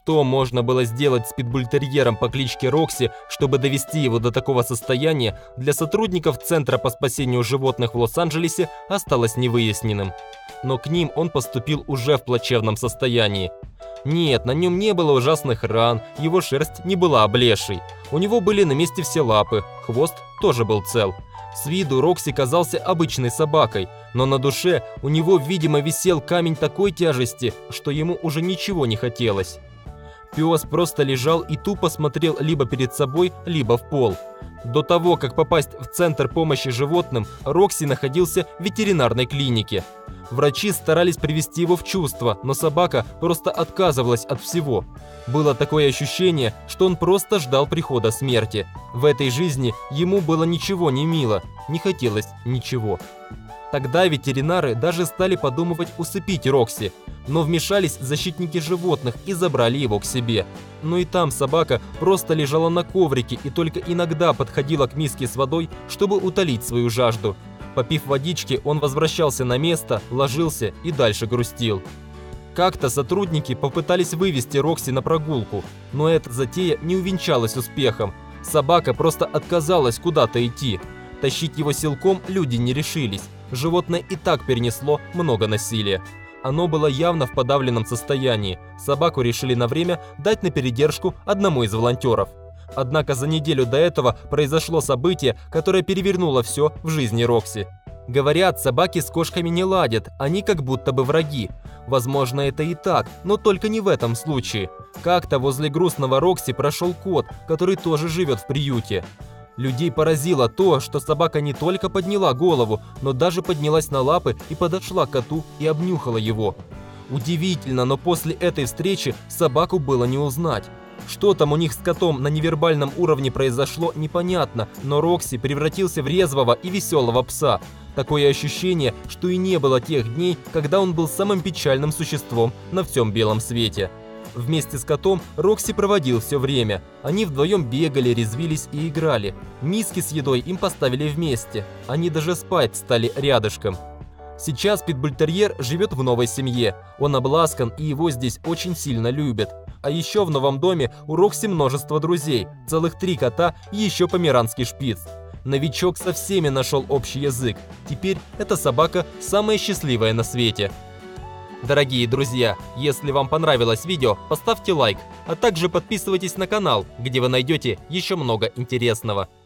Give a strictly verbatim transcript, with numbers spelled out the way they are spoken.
что можно было сделать с питбультерьером по кличке Рокси, чтобы довести его до такого состояния, для сотрудников Центра по спасению животных в Лос-Анджелесе осталось невыясненным. Но к ним он поступил уже в плачевном состоянии. Нет, на нем не было ужасных ран, его шерсть не была облезшей. У него были на месте все лапы, хвост тоже был цел. С виду Рокси казался обычной собакой, но на душе у него, видимо, висел камень такой тяжести, что ему уже ничего не хотелось. Пес просто лежал и тупо смотрел либо перед собой, либо в пол. До того, как попасть в Центр помощи животным, Рокси находился в ветеринарной клинике. Врачи старались привести его в чувство, но собака просто отказывалась от всего. Было такое ощущение, что он просто ждал прихода смерти. В этой жизни ему было ничего не мило, не хотелось ничего. Тогда ветеринары даже стали подумывать усыпить Рокси, но вмешались защитники животных и забрали его к себе. Но и там собака просто лежала на коврике и только иногда подходила к миске с водой, чтобы утолить свою жажду. Попив водички, он возвращался на место, ложился и дальше грустил. Как-то сотрудники попытались вывести Рокси на прогулку, но эта затея не увенчалась успехом. Собака просто отказалась куда-то идти. Тащить его силком люди не решились. Животное и так перенесло много насилия. Оно было явно в подавленном состоянии. Собаку решили на время дать на передержку одному из волонтеров. Однако за неделю до этого произошло событие, которое перевернуло все в жизни Рокси. Говорят, собаки с кошками не ладят, они как будто бы враги. Возможно, это и так, но только не в этом случае. Как-то возле грустного Рокси прошел кот, который тоже живет в приюте. Людей поразило то, что собака не только подняла голову, но даже поднялась на лапы и подошла к коту и обнюхала его. Удивительно, но после этой встречи собаку было не узнать. Что там у них с котом на невербальном уровне произошло, непонятно, но Рокси превратился в резвого и веселого пса. Такое ощущение, что и не было тех дней, когда он был самым печальным существом на всем белом свете. Вместе с котом Рокси проводил все время. Они вдвоем бегали, резвились и играли. Миски с едой им поставили вместе. Они даже спать стали рядышком. Сейчас питбультерьер живет в новой семье. Он обласкан, и его здесь очень сильно любят. А еще в новом доме у Рокси множество друзей. Целых три кота и еще померанский шпиц. Новичок со всеми нашел общий язык. Теперь эта собака самая счастливая на свете. Дорогие друзья, если вам понравилось видео, поставьте лайк, а также подписывайтесь на канал, где вы найдете еще много интересного.